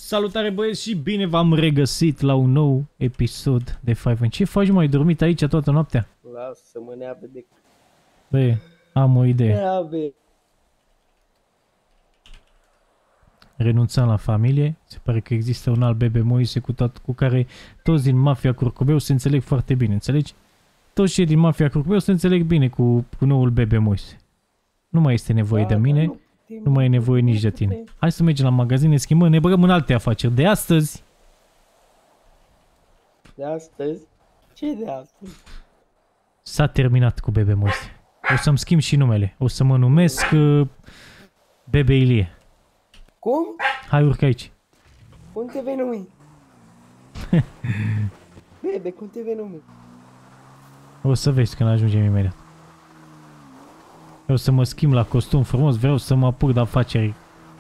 Salutare băieți și bine v-am regăsit la un nou episod de Five N. Ce faci, mai dormit aici toată noaptea? Lasă-mă, neabe de... Băi, am o idee. Neabe. Renunțăm la familie. Se pare că există un alt bebe Moise cu care toți din mafia Curcubeu se înțeleg foarte bine, înțelegi? Toți cei din mafia Curcubeu se înțeleg bine cu noul bebe Moise. Nu mai este nevoie de mine, nu mai e nevoie nici de tine. Hai să mergem la magazin, ne schimbăm, ne băgăm în alte afaceri. De astăzi... De astăzi? Ce de astăzi? S-a terminat cu bebe Moise. O să-mi schimb și numele. O să mă numesc Bebe Ilie. Cum? Hai, urcă aici. Cum te vei numi? Bebe, cum te vei numi? O să vezi când ajungem imediat. Eu să mă schimb la costum frumos, vreau să mă apuc de afaceri.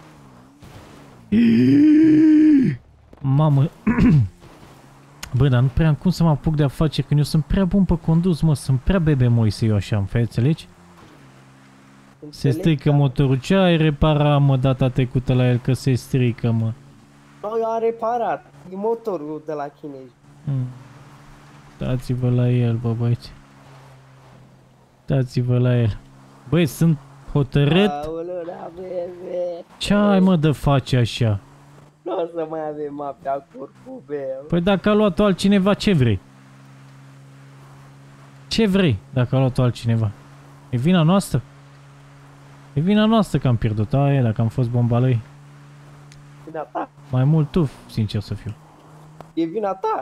Mamă. Bă, dar nu prea am cum să mă apuc de afaceri când eu sunt prea bun pe condus, mă, sunt prea bebe Moise eu așa, înțelegi? Se strică motorul, ce ai reparat, mă, data trecută la el că se strică, mă? Noi am reparat, e motorul de la chinezi. Dați-vă la el, bă, băieți. Dați-vă la el. Băi, sunt hotărât. Ce ai, mă, de face așa? Nu o să mai avem mafia Curcubeu. Păi dacă a luat-o altcineva, ce vrei? Ce vrei dacă a luat-o altcineva? E vina noastră? E vina noastră că am pierdut aia, dacă am fost bomba lui. Vina ta? Mai mult tu, sincer să fiu. E vina ta?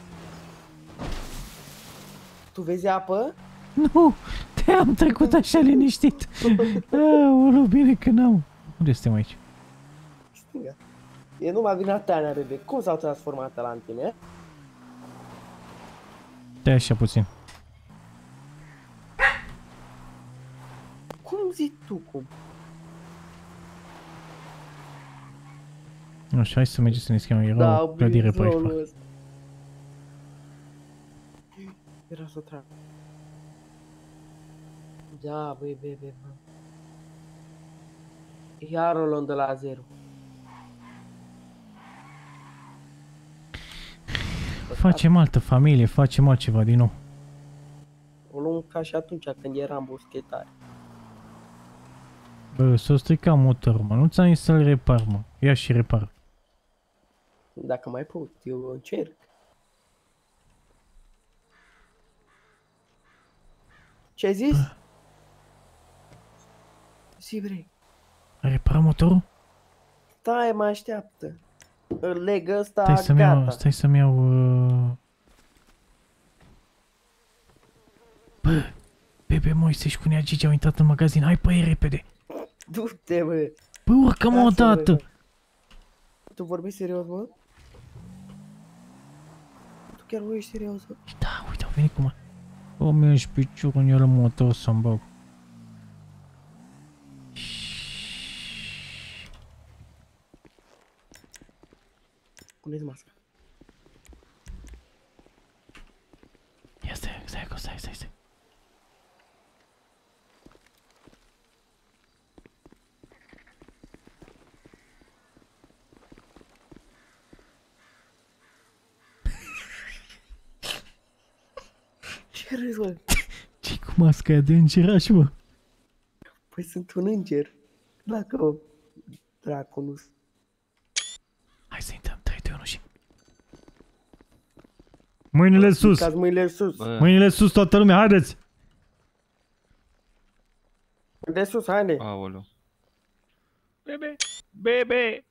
Tu vezi apă? Nu, te-am trecut așa liniștit. Aoleu, bine că n-am. Unde suntem aici? Stânga. E numai vina ta, Nerebe. Cum s-au transformat la în tine? Stai așa puțin. Cum zici tu cum? Așa, hai să mergem să ne schimbăm. Era o clădire pe aici. Era să o trag. Da, băi, bebe, bă. Iar o luăm de la zero. Facem altă familie, facem altceva din nou. O luăm ca și atunci când eram boschetari. Bă, s-o strica motorul, mă. Nu ți-am zis să-l repar, mă. Ia și repar. Dacă mai pot, eu încerc. Ce ai zis? Si vrei. Ai reparat motorul? Stai, mă așteaptă. Îl leg ăsta, gata. Stai să-mi iau... Bă, bebe Moise și cu Nea Gigi au intrat în magazin. Hai pe ei repede. Du-te, bă. Bă, urcă-mă odată. Tu vorbești serios, bă? Tu chiar vorbești serios, bă? Da, uite, au venit cu mă. Bă, mi-a și piciorul în el în motor să-mi bag. Puneți masca. Ia stai. Ce râzi, bă? Ce cu masca aia de îngeraș, mă? Păi sunt un înger. Dacă... Dracu, nu... Hai să intrăm, 3, 2, 1 și... Mâinile sus! Cați mâinile sus. Mâinile sus, toată lumea, haideți! De sus, haide. Aoleu. Bebe!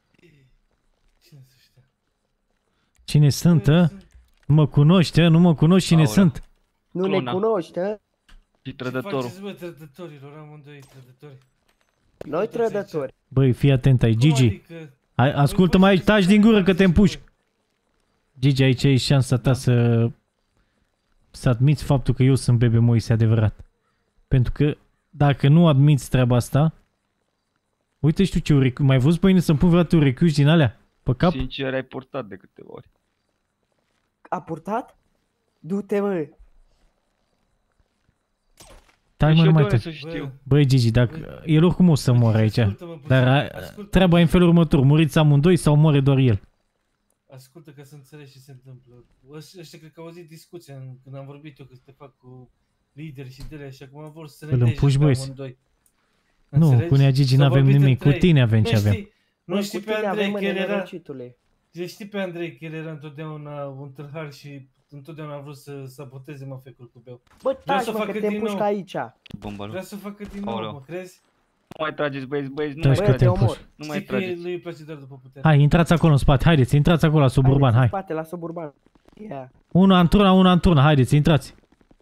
Cine sunt, a? Nu mă cunoști, a? Nu mă cunoști cine Aoleu. sunt? Nu ne Clona. cunoști, hă? Și trădătorul. Ce faceți, bă, trădătorilor? Amândoi trădători. Noi trădători. Băi, fii atent aici, Cum Gigi. adică? Hai, ascultă-mă aici, taci din gură că te împuși. Gigi, aici e șansa ta să admiți faptul că eu sunt bebe Moise adevărat. Pentru că dacă nu admiți treaba asta, uite, știu ce urechi, mai văzut pe mine să-mi pun vreodată urechiuși din alea pe cap? Sincer, ai purtat de câteva ori. A purtat? Du-te, mă. Stai mă, Și eu numai doresc tu. să știu. Băi, Gigi, dacă el oricum o să moară aici. Ascultă-mă puțin, Dar ascultă-mă. treaba e în felul următor. Muriți amândoi sau moare doar el? Ascultă ca să înțelegi ce se întâmplă. Ăștia cred că au auzit discuția când am vorbit eu că să te fac cu lideri și de alea și acum vor să ne Îl împuși, pe băi? amândoi. Nu, Înțelegi? cu Nea Gigi S-au n-avem vorbit nimic. Cu între ei. tine avem ce avem. Nu Bă, știi cu pe tine Andrei avem, că el era... nenorocitule. Știi pe Andrei că el era întotdeauna un tâlhar și întotdeauna a vrut să saboteze mafia Curcubeu. Bă, Vreau să taci mă, facă că te din împușcă nou. aici. Bomba lui. Vrea să o facă din nou, Aoleu. mă, crezi? Nu mai trageți, băieți, nu Taci mai că Bă, te te trageți. omor. Nu mai Știi că trageți. lui îi place doar după putere. Hai, intrați acolo în spate. Haideți, intrați acolo la suburban. Haideți în Hai. spate, la suburban. Yeah. Una în turnă. Haideți, intrați.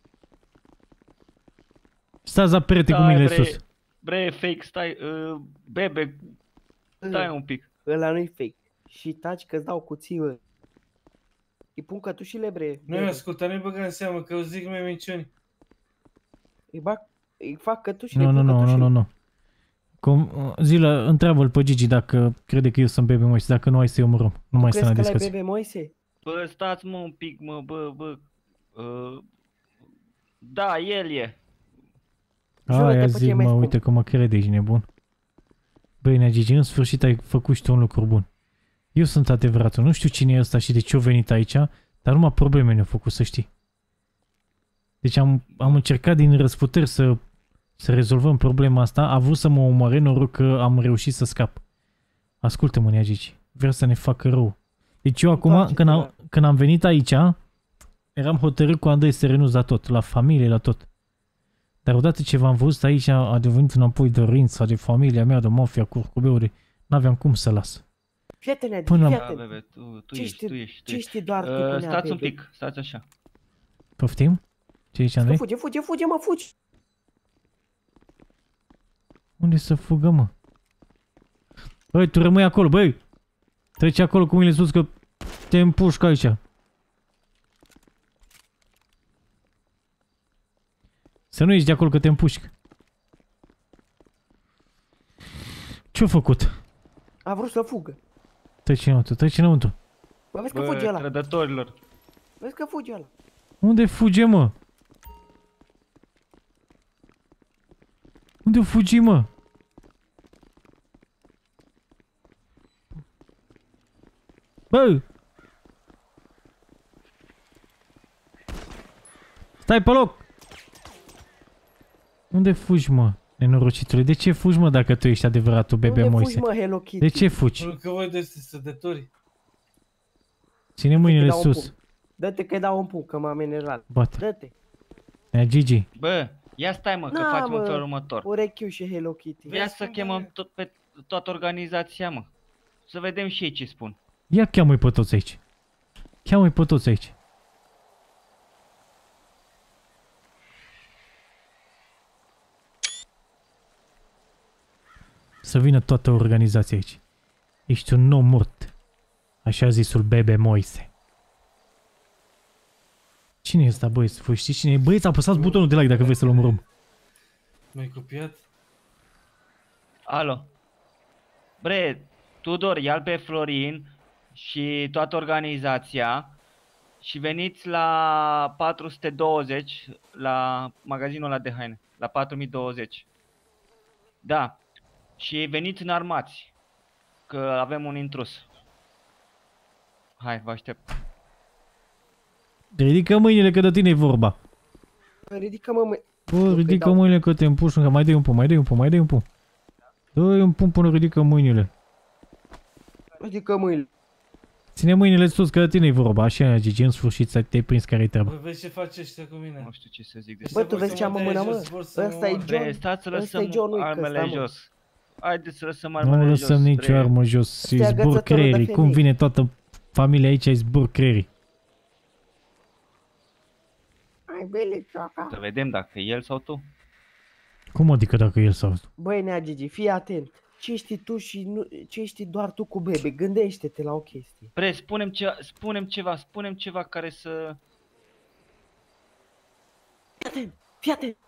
Stați la perete cu mâinile sus. Bre, fake, stai, bebe, stai un pic. Ăla nu-i fake. Și taci că-ți dau cuții. Îi pun cătușile, bre. Nu-i asculta, nu-i băga în seamă că eu zic mai minciuni. Îi fac cătușile, Nu. Zila, întreabă-l pe Gigi dacă crede că eu sunt bebe Moise, dacă nu ai să-i omorâm. Nu mai stă la Crezi că discuție. l-ai bebe Moise? Bă, stați mă un pic, mă, bă. Da, el e. Jură-te Aia pe zic, ce mai mă, spun. uite că mă crede, ești nebun. Băi, Nea Gigi, în sfârșit ai făcut și tu un lucru bun. Eu sunt adevăratul, nu știu cine e ăsta și de ce a venit aici, dar numai probleme ne-au făcut, să știi. Deci am încercat din răsputeri să rezolvăm problema asta, a vrut să mă omoare, noroc că am reușit să scap. Ascultă-mă, Nea Gigi, vreau să ne facă rău. Deci eu acum, Întoarce-te când am venit aici, eram hotărât cu Andrei să renunț la tot, la familie, la tot. Dar odată ce v-am văzut aici, a devenit înapoi dorința de familia mea, de mafia Curcubeului, n-aveam cum să las. Fii-te, Până- Da, fii-te. bebe, tu Ce ești. Ce știi doar tu cu Nea Stați un Bebe? pic, stați așa. Poftim? Ce zici, Andrei? Fuge, mă, fugi. Unde să fugă, mă? Băi, tu rămâi acolo, băi! Treci acolo cu mâinile sus că te împușcă aici. Să nu ieși de acolo că te împușcă. Ce-a făcut? A vrut să fugă. Treci înăuntru. Bă, vezi că fuge ăla. Trădătorilor. Vezi că fuge ăla. Unde fuge, mă? Unde fugi, mă? Bă! Stai pe loc! Unde fugi, mă, nenorocitule? De ce fugi, mă, dacă tu ești adevăratul bebe Unde Moise? fugi, mă, Hello Kitty? De ce fugi? Pentru că voi doi sunteți sădători. Ține mâinile dau un sus. pumn. Dă-te că-i dau un pumn, că m-am enervat. Bate. Dă-te. Nea Gigi, Bă, ia stai mă, că Na, facem în mă. felul următor. Urechiu și Hello Kitty. Vrea să chemăm pe toată organizația, mă. Să vedem și ei ce spun. ia cheamă-i pe toți aici. Cheamă-i pe toți aici. Să vină toată organizația aici. Ești un om mort. Așa zisul bebe Moise. Cine e ăsta, băieți? Voi știți cine e? Băieți, apăsați butonul de like dacă vreți să-l omorâm. M-ai copiat? Alo. Bre, Tudor, ia-l pe Florin și toată organizația și veniți la 420 la magazinul ăla de haine, la 4020. Da. Și veniți înarmați, că avem un intrus. Hai, vă aștept. Ridică mâinile că de tine e vorba. Ridică-mă, mă. Bă, ridică mâinile că te împuși încă. Mai dai un pumn, mai dai un pumn. Dă-i un pumn până ridică mâinile. Ridică mâinile. Ține mâinile sus că de tine e vorba. Așa, Gigi, în sfârșit te-ai prins care-i treaba. Bă, vezi ce face ăștia cu mine? Nu știu ce să zic Bă, despre. tu vezi ce am în mână, mă? Ăsta e Bre, John. stați să Ăsta e lăsăm John Wick, armele ăsta, mă. jos. Haideți să lăsăm armele Nu jos. lăsăm nicio bre. armă jos. Îi Stea zbur agățătorul de creierii. femei. Cum vine toată familia aici, îi zbur creierii. Ai bele, cioaca. Să vedem dacă e el sau tu. Cum adică dacă el sau... Băi, Nea Gigi, fii atent. Ce știi tu și nu, ce știi doar tu cu bebe? Gândește-te la o chestie. Bre, spunem ceva care să... Fii atent.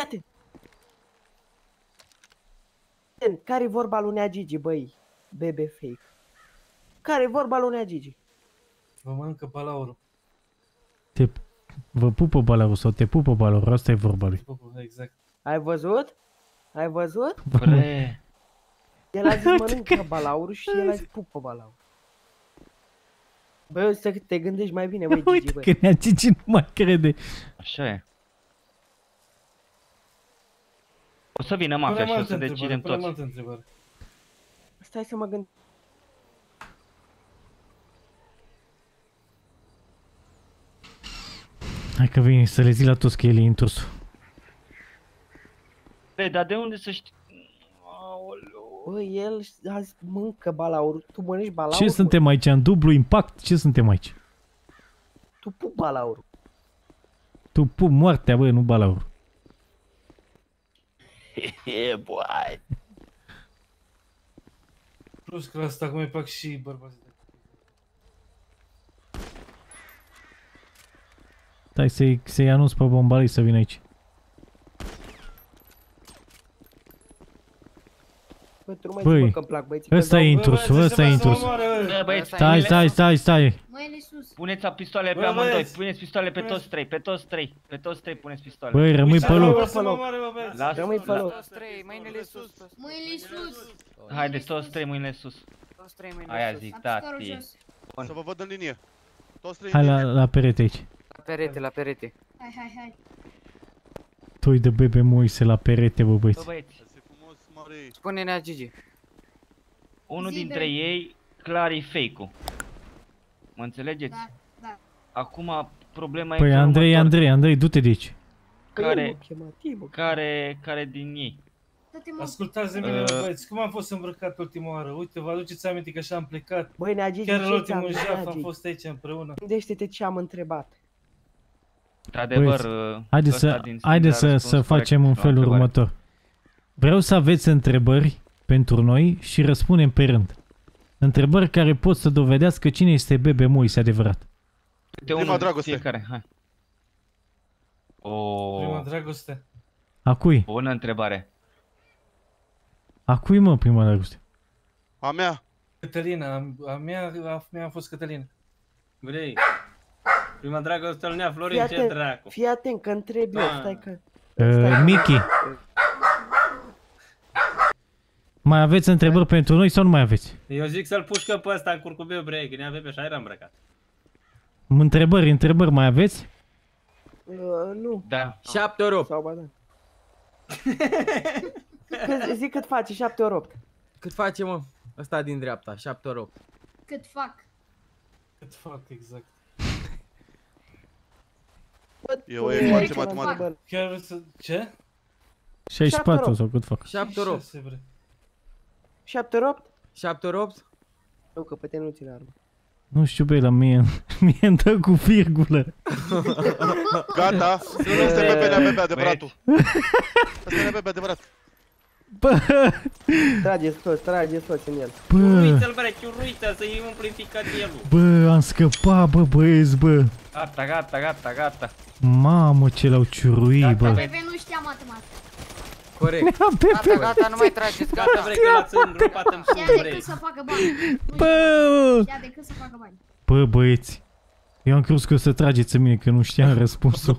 Care-i vorba lui Nea Gigi, băi? Bebe fake. Care-i vorba lui Nea Gigi? Vă mănâncă balaurul. Vă pupă balaurul sau te pupă balaurul, asta e vorba lui. Exact. Ai văzut? Ai văzut? Bre, El a zis mănâncă balaurul și el a zis pupă balaurul. Băi, o să te gândești mai bine, băi, Gigi, Uite băi. că nea Gigi nu mai crede. așa e. O să vină Pune-mi mafia și o altă să întrebare, decidem pune-mi toți. altă întrebare. Stai să mă gândesc. Hai că vine să le zic la toți că el e intrusul. Bre, dar de unde să știi? Aoleu. Băi, el a zis mâncă balaurul, tu mănânci balaurul? Ce suntem aici? În dublu impact? Ce suntem aici? Tu pup balaurul. Tu pup moartea, bă, nu balaur. E, boy. Plus că la asta acum îi fac și bărbații de... Stai să-i anunț pe bombalii să vină aici. Bă, tu nu mai Băi, zici, bă, că-mi plac băieții. că Ăsta e dau- intrusul, ăsta e intrusul. Bă, băieți, Stai. Mâine sus. puneți pistoale pe Bă, amândoi, băieți. puneți pistoale pe Puneți. toți trei, pe toți trei puneți pistoale. Băi, rămâi pe loc. Lasă, Rămâi pe loc. Toți trei, mâinile sus. Mâinile sus. Haideți toți trei mâinile sus. Toți trei mâinile Aia sus. zic, Am picătul tati. jos. Să vă văd în linie. Toți trei Hai în la, linie. la perete aici. La perete, la perete. Hai. Tu-i de bebe Moise la perete, bă, Bă, băieți. băieți, Este frumos, mare. Spune-ne, Gigi. unul Zi, dintre dă-i. ei clar e fake-ul. Mă înțelegeți? Da. Acum problema e Păi în felul următor. Andrei, du-te de aici. Care, Chemativă. care din ei? Dă-te mă. Ascultați de mine, bă, băieți, cum am fost îmbrăcat ultima oară? Uite, vă aduceți aminte că așa am plecat. Băi, Nea Gigi, Chiar la ce ultimul ți-am jaf zis, am fost aici împreună. Gândește-te ce am întrebat. Într-adevăr, Haideți ăsta să, din haideți Sfânta a să răspuns facem în corect la felul întrebare. următor. Vreau să aveți întrebări pentru noi și răspundem pe rând. Întrebări care pot să dovedească cine este bebe Moise adevărat. Câte Prima unul dragoste. fiecare, hai. Prima O dragoste. A cui? bună întrebare. A cui, mă, prima dragoste? A mea. Cătălina, a mea a fost Cătălina. Vrei? Prima dragoste al nea Fii Florin, ce atent, dracu? fii atent că întreb eu, Ah. stai că... Mickey. Mai aveți întrebări pentru noi sau nu mai aveți? Eu zic să-l pușcă pe ăsta în curcubeu, bre, că ne avem pe așa era îmbrăcat. Întrebări mai aveți? Nu, Da. 7 ori. sau ba da. Zic cât face, 7 ori 8. Cât face, mă? Ăsta din dreapta, 7 ori 8. Cât fac. Cât fac exact. E o ecuație matematică. Chiar să... Ce? 64 sau cât fac? 7 ori 8. 6, bre. 7 ori 8? 7 ori 8? Nu, că pe tine nu ține armă. Nu știu, băi, la mie îmi dă cu virgulă. Gata. Ăsta e bebe, bebe adevăratul. Ăsta e bebe adevărat. Bă, Trageți toți în el. bă, Chiuruiță-l, bre, chiuruiță, să-i umpli ficatelul. bă, am scăpat, bă, băieți, bă. Gata. Mamă, ce l-au ciuruit, bă. Bebe nu știa matematică. Corect. Gata, nu mai trageți, Gata, gata. bre, că l-ați îngropat în Știa pun, decât bre. să facă bani. Nu Bă, știa decât să facă bani. bă, băieți. Eu am crezut că o să trageți în mine, că nu știam răspunsul.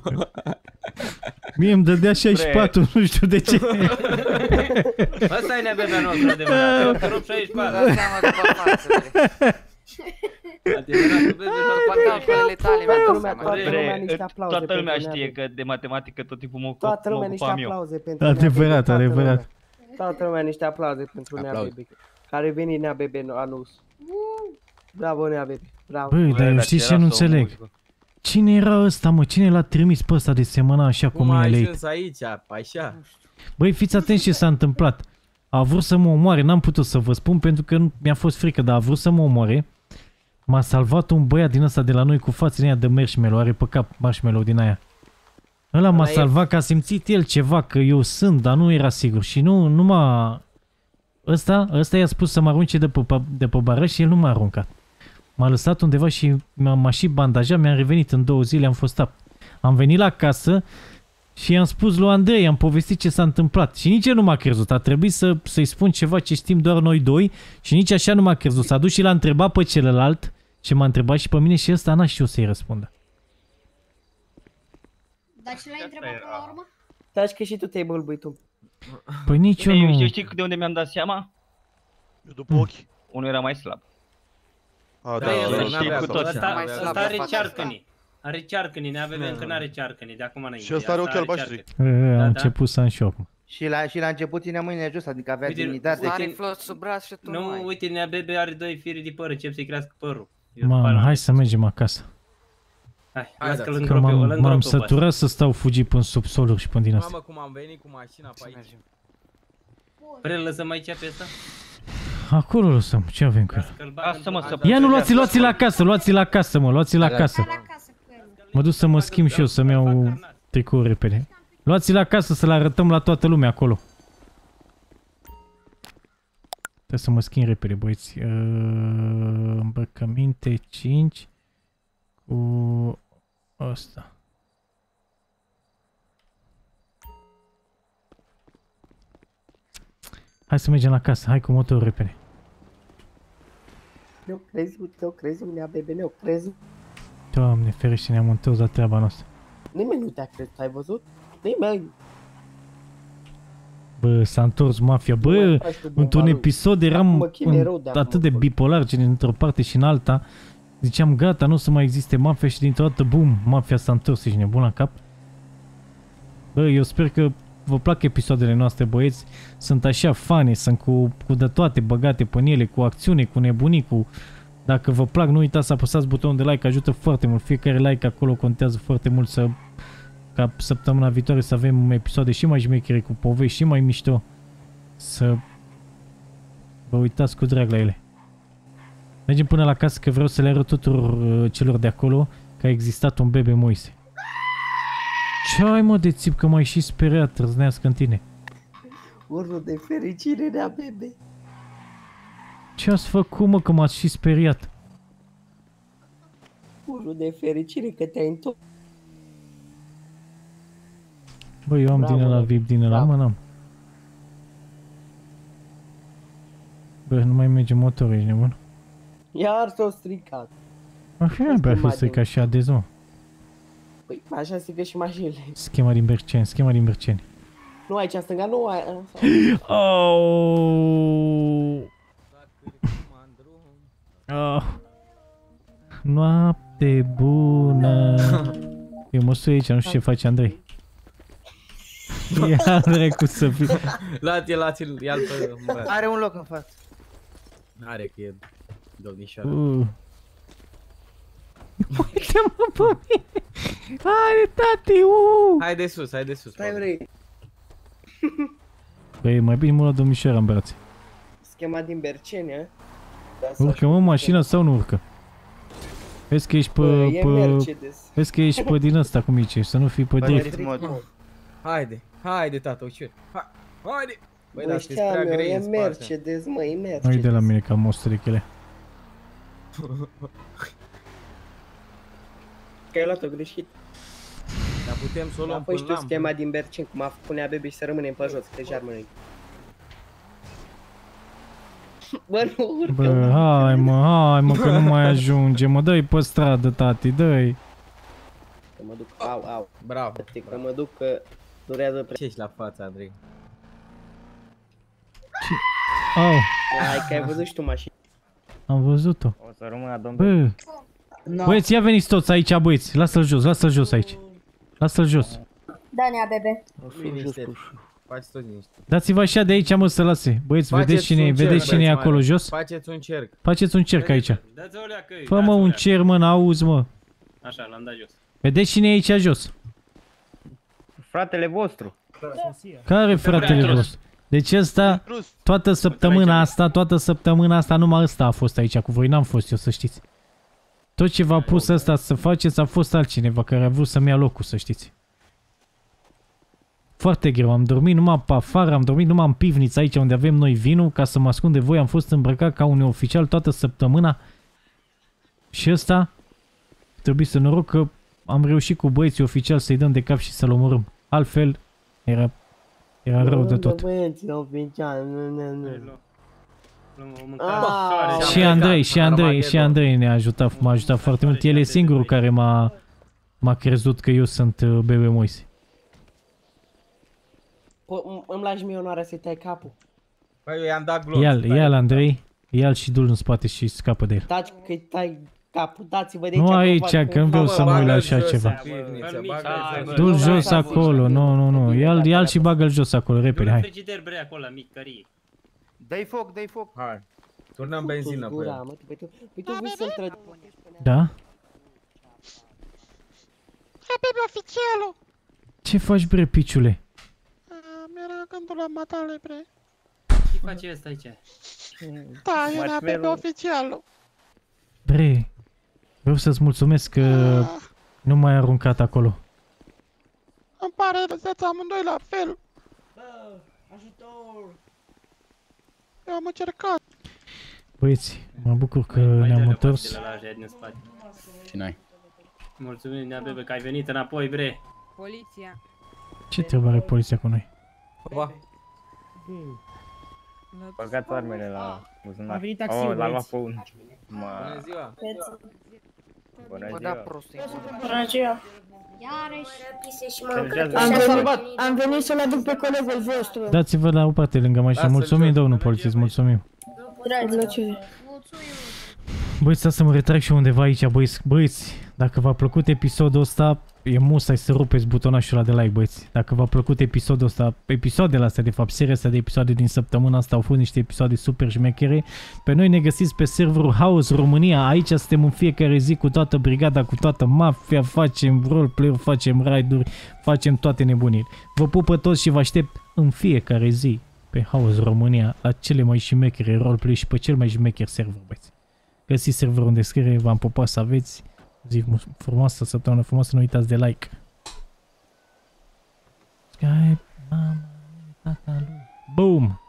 Mie îmi dădea 64, nu știu de ce. Ăsta e nebebea noastră adevărat. Te rup 64. Dați seama după față, bre. Adevăratul bebe După calculele tale, mi-am dat seama. Toată lumea niște Bre, aplauze toată lumea pentru știe Nea că de matematică tot timpul mă Toată lumea niște ocupam eu. aplauze pentru Adevărat, Nea Bebe, adevărat. Toată lumea niște aplauze pentru Nea Aplauze. Bebe. Care veni Nea Bebe anus. Bravo Nea Bebe, bravo. Băi, dar eu știți ce nu înțeleg? Cine era ăsta, mă? Cine l-a trimis pe ăsta de semăna așa cu Cum a mine? ajuns aici, așa? Băi, fiți atenți ce s-a întâmplat. A vrut să mă omoare, n-am putut să vă spun pentru că mi-a fost frică, dar a vrut să mă omoare. M-a salvat un băiat din ăsta de la noi cu fața aia de marshmallow, are pe cap marshmallow din aia. Ăla m-a Ăla e- salvat că a simțit el ceva, că eu sunt, dar nu era sigur și nu m-a... Ăsta i-a spus să mă arunce de pe bară și el nu m-a aruncat. M-a lăsat undeva și m-a și bandajat, mi-am revenit în 2 zile, am fost apt. Am venit la casă și i-am spus lui Andrei, i-am povestit ce s-a întâmplat și nici el nu m-a crezut. A trebuit să-i spun ceva ce știm doar noi doi și nici așa nu m-a crezut. S-a dus și l-a întrebat pe celălalt ce m-a întrebat și pe mine și ăsta n-a știut să-i răspundă. Dar ce l-ai întrebat până la urmă? Taci că și tu te-ai bălbuit tu. Păi nici eu Bine, nu... eu știi de unde mi-am dat seama? Eu după ochi. Unul era mai slab. A, Da, el știi n-avea cu acolo. toți. Ăsta Mai slab, are fața cearcănii. Are cearcănii, ne avem încă n-are cearcănii, de acum înainte. Și ăsta are Asta ochi albaștri. cearcăni. Am Da, început să am și eu acum. Și la început ținea mâinile jos, adică avea Uite, demnitate. Are flot sub braț și tu nu Nu, ai. uite, Nea Bebe are 2 firi de păr, încep să-i crească părul. Eu Mamă, după hai să mergem acasă. Hai, Hai, las că dați. îl Că îngrop eu, îl m-am îngrop eu pe săturat să stau fugit până în subsoluri și până din astea. Mamă, cum am venit cu mașina pe aici. Vrei, lăsăm aici pe ăsta? Acolo lăsăm, ce avem cu el? Las că-l bag Lasă-mă într-o- să... Ia nu luați la casă, luați la casă, mă, luați la casă. Hai la casă cu el. Mă duc să mă schimb și eu, să-mi iau tricou repede. Luați la casă să le arătăm la toată lumea acolo. Trebuie să mă schimb repede, băieți. Îmbrăcăminte 5 cu ăsta. Hai să mergem la casă, hai cu motorul repede. Ne-o crezi, unea bebe, ne-o crezi. Doamne ferește, ne-am întors la treaba noastră. Nimeni nu te-a crezut, ai văzut? Nimeni. Bă, s-a întors mafia, Nu mai bă, faci tu bomba într-un lui. episod Acum eram chine rău de acum, atât de bă. bipolar, gen într-o parte și în alta. Ziceam, gata, nu o să mai existe mafia și dintr-o dată, bum, mafia s-a întors, ești nebun la cap. Bă, eu sper că vă plac episoadele noastre, băieți. Sunt așa fane, sunt cu de toate băgate pe ele, cu acțiune, cu nebunii, cu... Dacă vă plac, nu uitați să apăsați butonul de like, ajută foarte mult. Fiecare like acolo contează foarte mult să... Ca săptămâna viitoare să avem episoade și mai șmechere, cu povești și mai mișto. Să vă uitați cu drag la ele. Mergem până la casă că vreau să le arăt tuturor celor de acolo că a existat un bebe Moise. Ce ai mă de țip că m-ai și speriat, trăznească în tine. Urul de fericire, nea bebe. Ce ați făcut mă că m-ați și speriat? Urul de fericire că te-ai întors. Bă, eu am Bravo, din ăla bă. VIP din ăla, Bravo. mă, n-am. Bă, nu mai merge motorul, ești nebun? Iar s-o stricat. Așa, bă, a fost stricat și ades, mă. Păi, așa strică și mașinile. Schema din Berceni, schema din Berceni. Nu aici, în stânga, nu ai... Oh! Oh! Noapte bună! Eu mă sui aici, nu știu ce face Andrei. Ia dracu să fiu. Lați-l, ia-l pe braț. Are un loc în față. Are că e domnișoară. Uite-mă pe mine! Hai, tati, Hai de sus, hai de sus. Stai, vrei. Băi, mai bine mă lua domnișoara în brațe. Schema din Bercenia. Urcă mă mașina sau nu urcă? Vezi că ești E Mercedes. Vezi că ești pe din ăsta cum zice, să nu fii pe drift. Haide, tata, ușor. Haide! Băi, Bă, dar sunteți prea știam eu, grei e în spate. Mercedes, mă, e Mercedes. Nu-i de la mine că am o strechele. Că ai luat-o greșit. Dar putem să o luăm Apoi până știu la... schema din Bercen, cum a făcut nea bebe și să rămânem pe jos, că deja ar mănânc. Bă, nu urcă, Bă, mă. hai mă, că nu mai ajunge, mă, dă-i pe stradă, tati, dă-i. Că mă duc, au, Bravo. că mă duc, că durează prea. Ce ești la față, Andrei? Au, Hai, că ai văzut și tu mașina. am văzut-o. O să rămână domnul. Bă, băieți, ia veniți toți aici, băieți, lasă-l jos aici. Lasă-l jos. Da, nea bebe. Liniște. Faci tot liniște. Dați-vă așa de aici, mă, să lase. Băieți, vedeți cine e acolo jos? Faceți un cerc. Faceți un cerc aici. Dați-o o leacă. Fă mă un cer, mă, n-auzi, mă. Așa, l-am dat jos. Vedeți cine e aici jos? Fratele vostru. Care fratele vostru? Deci ăsta, Rus. toată săptămâna asta, numai ăsta a fost aici cu voi, n-am fost eu, să știți. Tot ce v-a pus ăsta să faceți a fost altcineva care a vrut să-mi ia locul, să știți. Foarte greu, am dormit numai pe afară, am dormit numai în pivniță aici unde avem noi vinul, ca să mă ascund de voi, am fost îmbrăcat ca un oficial toată săptămâna. Și ăsta, trebuie să noroc că am reușit cu băieții oficiali să-i dăm de cap și să-l omorâm. Altfel, era rău de tot. Băieții oficiali, nu. Și Andrei m-a ajutat foarte mult. El e singurul care m-a crezut că eu sunt bebe Moise. Îmi lași mie onoarea să-i tai capul. Băi, eu i-am dat glob. Ia-l, Andrei. Ia-l și du-l în spate și scapă de el. Taci că-i tai capul, dați-vă de Nu aici, că nu vreau să mă uit la așa ceva. Du-l jos acolo, nu. Ia-l și bagă-l jos acolo, repede, hai. Frigider, bre, acolo, la micărie. Dă-i foc, dă-i foc. Hai. Turnăm benzină pe el. Păi tu vii să-l trăgi. Da? Hai, bebe, oficialul! Ce faci, bre, piciule? Mi-era gândul la matale, bre. Ce face ăsta aici? Da, era bebe, oficialul. Bre, vreau să-ți mulțumesc că nu m-ai aruncat acolo. Îmi pare rău, amândoi la fel. Ajutor! Eu am încercat. Băieți, mă bucur că ne-am întors. Și noi. Mulțumim, Nea Bebe, că ai venit înapoi, bre. Poliția. Ce treabă are poliția cu noi? Băgați armele la buzunar. A venit taxiul, l-a luat băieți. pe unul. Bună ziua. Bună Bă, ziua. da prost. Bună ziua. Am venit să-l aduc pe colegul vostru. Dați-vă la o parte lângă mașină. Mulțumim, domnul polițist, mulțumim. Dragi plăcere. Băieți, să mă retrag și undeva aici, băieți. Dacă v-a plăcut episodul ăsta, e musai să rupeți butonașul ăla de like, băieți. Dacă v-a plăcut episodul ăsta, episoadele astea, de fapt, seria asta de episoade din săptămâna asta au fost niște episoade super șmechere. Pe noi ne găsiți pe serverul House România. Aici suntem în fiecare zi cu toată brigada, cu toată mafia, facem roleplay-uri, facem raid-uri, facem toate nebuniri. Vă pupă toți și vă aștept în fiecare zi pe House România la cele mai șmechere roleplay și pe cel mai șmecher server, băieți. Găsiți serverul în descriere, v-am pupat să aveți zi frumoasă, săptămână frumoasă, nu uitați de like. Skype, mama, tata lui. Boom!